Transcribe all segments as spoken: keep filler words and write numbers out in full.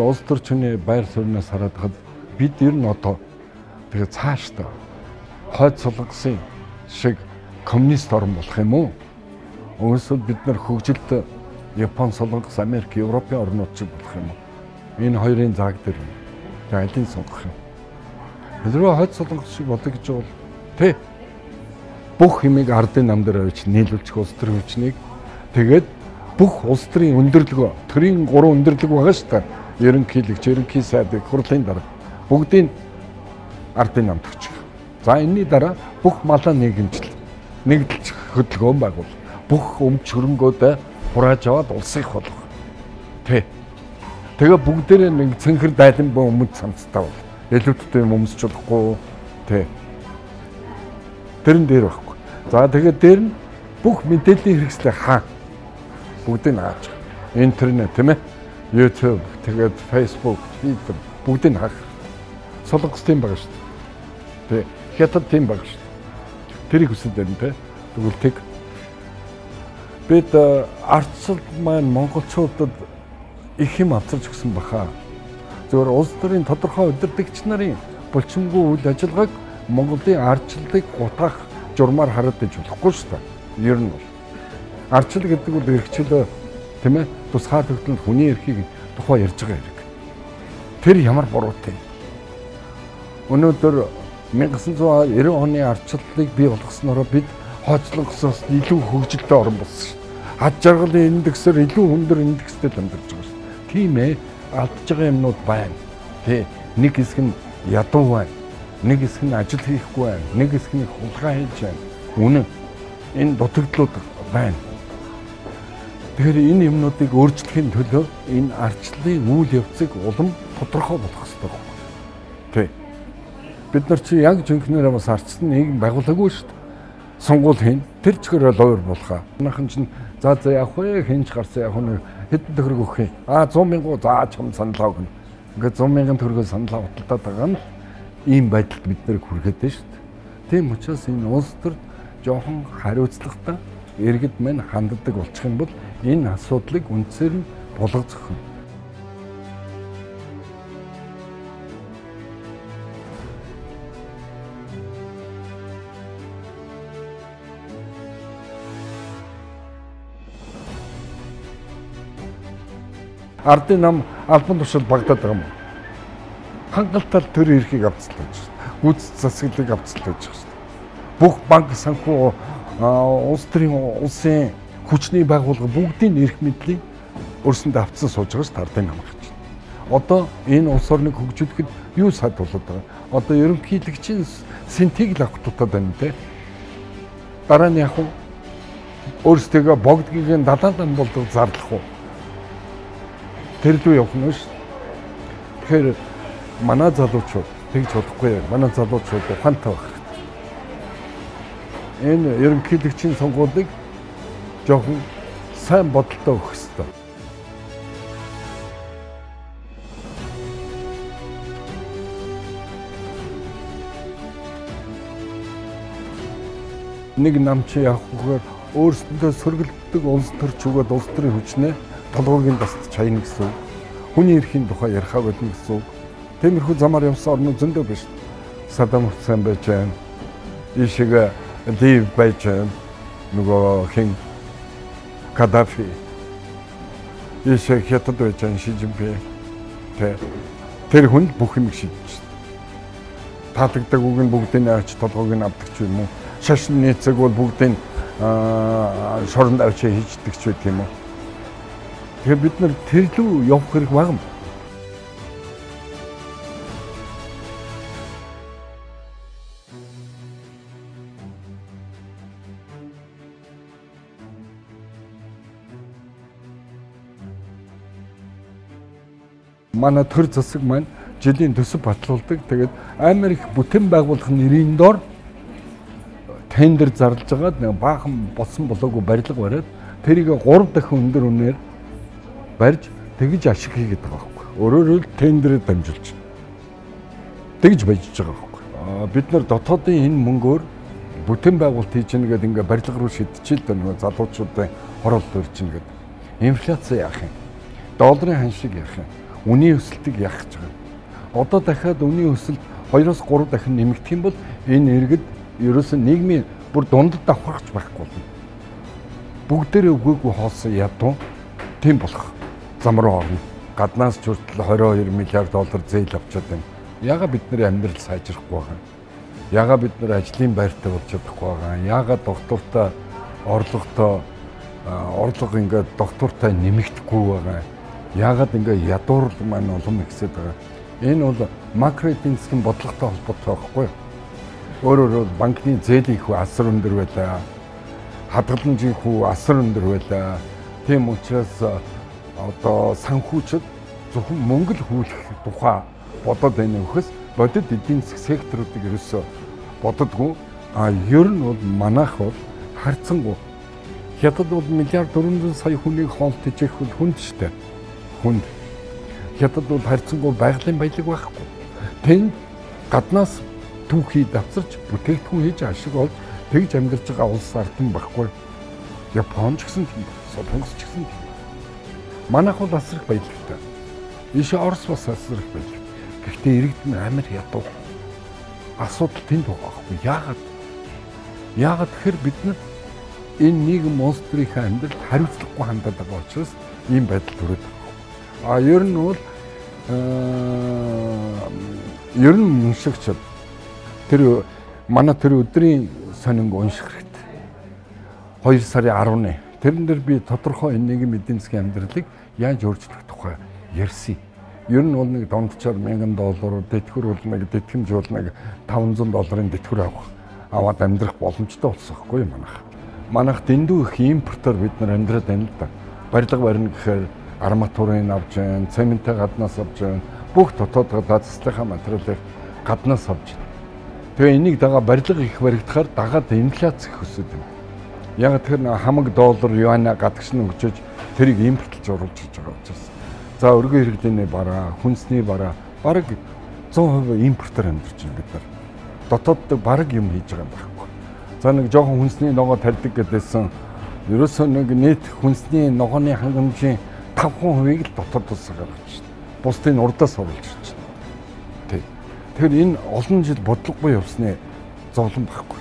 улс төрчний байр суурьнаас хараад хад бид ер нь одоо тэгээ цаашдаа хойд солонгосын шиг коммунист орн болох юм уу? Өөрөсөө бид нар хөгжилт Япон, Солонгос, Америк, Европын орнууд шиг болох юм уу? Энэ хоёрын зааг дээр алийг сонгох юм. Хэрвээ хойд солонгос шиг бодог гэж бол тэ бүх хэмиг ардын нам дээр авч нийлүүлчих улс төрийн хүчнийг тэгээд бүх улс төрийн өндөрлөгөө төрийн гурван өндөрлөг байгаа шүү дээ. Ерөнхийлөгч, ерөнхий сайд, хурлын дарга бүгдийг ардын намд өгчих. За энэний дараа бүх малаа нийгэмжил нэгдэлж хөдөлгөөн байгуул. Бүх өмч хөрөнгөдөө хурааж аваад улсыг болгох. Тэ. Тэгээ бүгдээрээ нэг цэнхэр дайлан бөө өмд цамцтай бол. Элүүдтэй юм өмсч болохгүй. Тэ. Тэрэн дээр байхгүй. За тэгээд дээр нь бүх мэдээллийн хэрэгслээ хаа. Бүгдийг хааж. Интернет тийм ээ. YouTube, тэгээд Facebook, Twitter бүгдийг хаах. Солонгос тийм байгаа шүү дээ. Тэ. Хятад тийм байгаа шүү дээ. Тэрийг хүсэж байна те. Тэгвэл тэг бид ардчил маань монголчуудад их юм авчирч өгсөн баха. Зөвхөн улс төрийн тодорхой удирдагч нарын булчингүй үйл ажиллагааг Монголын ардчилыг гутаах журмаар хараад иж болохгүй шүү дээ. Ер нь бол ардчил гэдэг бол эрхчлөө тийм ээ тусгаар тогтнол хүний эрхийг тухай ярьж байгаа хэрэг. Тэр ямар буруутай. Өнөөдөр 천구၉нব্бэ оны ардчлалыг бий болгосноор бид хойцлогсоос илүү хөгжилтэй орн болсон шүү. Ад жаргалын индексээр илүү өндөр индекстэй амьдарч байгаа шүү. Тийм ээ алдж байгаа юмнууд байна. Тэ нэг хэсэг нь ядуу байна. Нэг хэсэг нь ажил хийхгүй байна. Нэг хэсэг нь хулгай хийж байна. Үнэн энэ дутагдлууд байна. Тэгэхээр энэ юмнуудыг өөрчлөхийн төлөө энэ ардчлалын үйл явцыг улам тодорхой болгох хэрэгтэй байна. Тэ. Бид нар чи яг жинхнээр бас ардчлалын нийгэм байгуулаагүй шүү дээ. Сонгуул хийн тэр чигээрээ лойр болохаа. Манайхан чинь за за явах вэ хинж гарсан яг нь хэдэн төгрөг өгөх юм. Аа сто мянган за чам саналаа өгнө. Ингээд сто мянган төгрөгөө саналаа уталтаад байгаа нь ийм байдалд бид нэр хүргээд байна шүү дээ. Тийм учраас энэ улс төрд жоохон хариуцлагатай иргэд мань ханддаг болчих юм бол энэ асуудлыг үндсээр нь болгоцох юм. Ардын нам албан тушаал багтаад байгаа юм. Хангалттай төр эрхийг авцлаж байна. Гүйц засаглалыг авцлаж байна. Бүх банк санхүү улс төрийн улсын хүчний байгууллага бүгдийн эрх мэдлийг өөрсөндөө авцсан сууж байгаа шүү ардын нам гэж. Одоо энэ улс орныг хөгжүүлэхэд юу сад болоод байгаа. Одоо ерөнхийлөгчийн сэнтийг л авах тутаад байна те. Дараа нь яг уу өөрсдөө богдгийг далаалан болдог зарлах уу? Тэр лүү явах нь шүү. Тэгэхээр манай залуучууд тэгж бодохгүй. Манай залуучууд ухаантай байх хэрэгтэй. Энэ ерөнхийлөгчийн сонгуулийг жоохон сайн бодолтой өгөх хэрэгтэй. Нэг нам чи явах гэхээр өөрсдөө сөргөлддөг улс төрч өгөөд улс төрийн хүчнээ толгойн даст чайна гэсэн. Хүний эрхийн тухай ярихаа болно гэсэн. Тиймэрхүү замаар явсан орнууд зөндөө биш. Саддам Хусейн байж байна. Ишиг Лив байж байна. Нөгөө хин Кадафи. Ишиг Хятад байж байна. Ши Жинпин. Тэ. Тэр хүн бүх юм шийдэж байна. Таатагдаг үг нь бүгдийн авч толгойг нь авдаг ч юм уу. Шашин нийцэг бол бүгдийн шоронд авч хийждэг ч байдаг юм уу. Тэгэхээр бид нар тэр лүү явах хэрэг багам. Манай төр засаг маань жилийн төсөв батлуулдаг. Тэгээд Америк бүтээн байгууллагын нэрийн доор тендер зарлж байгаад нэг баахан болсон болоогүй барилга бариад тэрийг гурав дахин өндөр үнээр барьж тэгж ашиг хийгээд байгаа байхгүй. Өөрөөр хэл тендерээр дамжуулж тэгж баяжж байгаа байхгүй. Бид нар дотоодын энэ мөнгөөр бүтээн байгуулалт хийж гэнэ гэдэг ингээ барилга руу шидчихэл дээ нөгөө залуучуудын хорол төрж гэнэ гэдэг. Инфляци яах юм? Долларын ханшиг яах юм? үнийн өсөлтийг яах гэж байгаа. Одоо дахиад үнийн өсөлт хоёроос гурав дахин нэмэгдэх юм бол энэ иргэд ерөөсөн нийгмийн бүр дундад давхарч байхгүй болно. Бүгдээрээ өгөөгүй хоосон ядуу тийм болох зам руу орно. Гаднаас ч хүртэл двадцать two миллиард доллар зээл авчаад байна. Яагаад бидний амьдрал сайжрахгүй байгаа юм? Яагаад бид нар ажлын байртай болж чадахгүй байгаа юм? Яагаад доктортой орлоготой орлого ингээд доктортой нэмэгдэхгүй байгаа юм? Яагаад ингээд ядуурл маань улам ихсээд байгаа. Энэ бол макро эдийн засгийн бодлоготой холбоотой байхгүй юу? Өөрөөр хэлбэл банкны зээлийн хүү асар өндөр байлаа. Хадгаламжийн хүү асар өндөр байлаа. Тийм учраас одоо санхүүчид зөвхөн мөнгө л хүүлэх тухай бодоод байна вөхөс бодит эдийн засгийн секторуудыг ерөөсөө бододгүй. А ер нь бол манайх бол харьцангуй хятад бол миллиард дөрвөн сая хүнийг хоолт ижих бол хүнд штэ. Хүнд. Хятад бол харьцангуй байгалийн баялаг байхгүй. Тэнд гаднаас түүхий давцарч бүтээгдэхүүн хийж ашиг олж тэгж амьдарч байгаа улс ардын баггүй. Япон ч гэсэн тийм, Солонгос ч гэсэн тийм. Манайх бол асар их баялагтай. Ийшээ Орос бас асар их баялаг. Гэхдээ иргэд нь амар ядуу. Асуудал тэнд байгаа байхгүй. Яагаад? Яагаад тэгэхээр бид нар энэ нийгэм монстрийнхаа амьдралд хариуцлагагүй хандаад байгаа учраас ийм байдал төрөд байгаа. А ер нь бол ер нь уншигчд тэр манай тэр өдрийн сонинг унших хэрэгтэй. хоёр сарын арваны. Тэрэн дээр би тодорхой энэ нийгэм эдийн засгийн амьдралыг яаж өөрчлөх тухай ярьсан. Ер нь бол нэг дундчаар мянган доллар, тэтгэр бол нэг тэтгэмж бол нэг таван зуун долларын тэтгэр авах аваад амьдрах боломжтой болсон байхгүй юу манайх. Манайх дэндүү их импортоор бид нар амьдраад байна л да. Барилга барина гэхээр арматурын авч байна, цементээ гаднаас авч байна, бүх дотоод газрын материалыг гаднаас авч байна. Тэгээ энийг дагаа барилга их баригдахаар дагаад инфляц их өсөд байна. Яг тэр хамаг доллар юана гадагш нь өгчөж тэрийг импортлж оруулж хийж байгаа учраас. За өргөн иргэдийн бараа, хүнсний бараа бараг зуун хувь импортоор амьдарч байна бид нар. Дотоодд бараг юм хийж байгаа юм байхгүй. За нэг жоохон хүнсний ногоо тарьдаг гэдээсэн ерөөсөө нэг нийт хүнсний ногооны хангамжийн таван хувийг л дотоодоос гаргаж байна. Бусдыг урдаас оруулж ирж байна. Тэг. Тэгэхээр энэ олон жил бодлогогүй явсны зовлон байхгүй.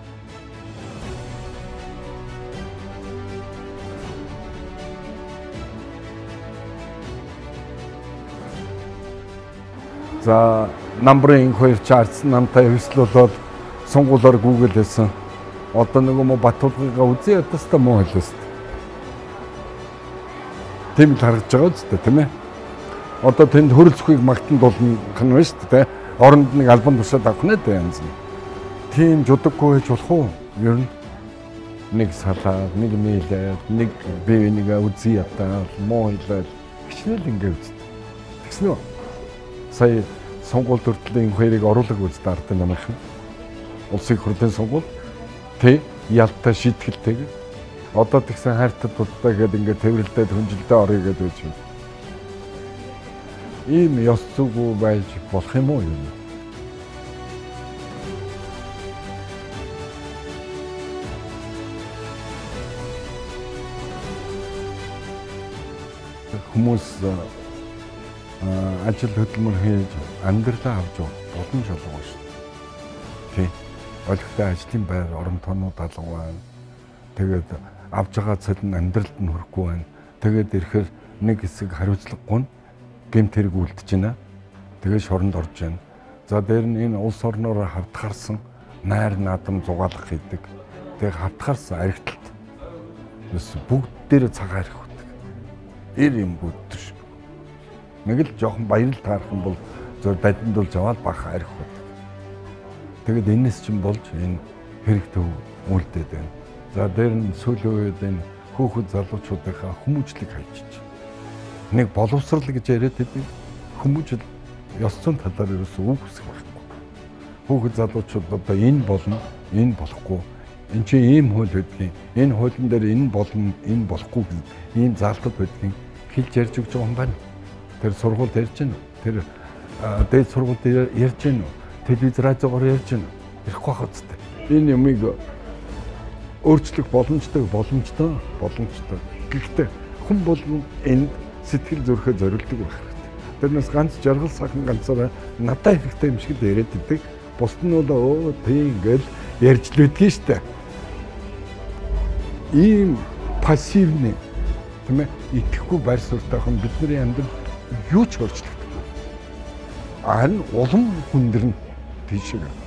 За намбрын хоёр чартс намтай хэвслүүлээд сонгуулаар Google хийсэн. Одоо нэг юм Батулгыгаа үзье ятаста муу хэлээст. Тийм л харагдаж байгаа үстэй тийм ээ. Одоо тэнд хөрөл зүхийг магтанд болно хэн вэ шүү дээ. Оронд нэг альбом тушаад авах нэ дээ янз. Тийм жудаггүй гэж болох уу? Ер нь нэг салаад, нэг мэлээд, нэг бие нэг үзье ятаа муу хэлээд хичнээн ингэ үздэг. Тэгсэн үү? Сая сонгуул төртлийн хоёрыг оруулаг үздэг ардын намайг шүү. Улсын хурлын сонгуул тий ялтай шийтгэлтэйг одоо тэгсэн хайртад тултай гэдэг ингээд тэрвэрлдээд хүнжилдээ орё гэдэг үз юм. Ийм ёс зүгүү байж болох юм уу юм? Хүмүүс ажил хөдөлмөр хийж амьдралаа авч боломж олгоо шүү. Тий. Олигтой ажлын байр, орон тонууд алга байна. Тэгээд авж байгаа цал нь амьдралд нь хүрэхгүй байна. Тэгээд ирэхээр нэг хэсэг хариуцлагагүй нь гэмт хэрэг үлдэж байна. Тэгээд шоронд орж байна. За дээр нь энэ улс орноор хавтгаарсан найр наадам зугаалах хийдэг. Тэгээд хавтгаарсан аригталт. Юус бүгд дээр цагаан арих үүдэг. Ир юм бүдтэр шүү. Нэг л жоохон баярал таарах юм бол зөв бадиндуулж аваад бах арих үүдэг. Тэгэд энэс чинь болж энэ хэрэгтэй үлдээд байна. За дээр нь сүүлийн үед энэ хөөхөд залуучуудынхаа хүмүүжлэг хайчиж. Нэг боловсрал гэж яриад байдаг. Хүмүүжил ёс зүйн талаар ерөөсөө үг үсэх байхгүй. Хөөхөд залуучууд одоо энэ болно, энэ болохгүй. Энд чинь ийм хууль байдгийг, энэ хуулийн дээр энэ болно, энэ болохгүй ийм заалтад байдгийг хэлж ярьж өгч байгаа юм байна. Тэр сургуульд ярьж байна. Тэр дээд сургуульд ярьж байна. Телевиз радиогоор ярьж байна. Ирэхгүй хаа үстэй. Энэ юмыг өөрчлөх боломжтой, боломжтой, боломжтой. Гэхдээ хүн болгон энд сэтгэл зүрхээ зориулдаг байх хэрэгтэй. Тэрнээс ганц жаргал сахан ганцаараа надад хэрэгтэй юм шиг л яриад идэг. Бусд нь бол өө тийм ингээл ярьж л байдгийн штэ. Ийм пассивны тийм ээ итгэхгүй байр суурьтай хүн бидний амьдрал юу ч өөрчлөгдөхгүй. Харин улам хүндэрнэ тийшээ.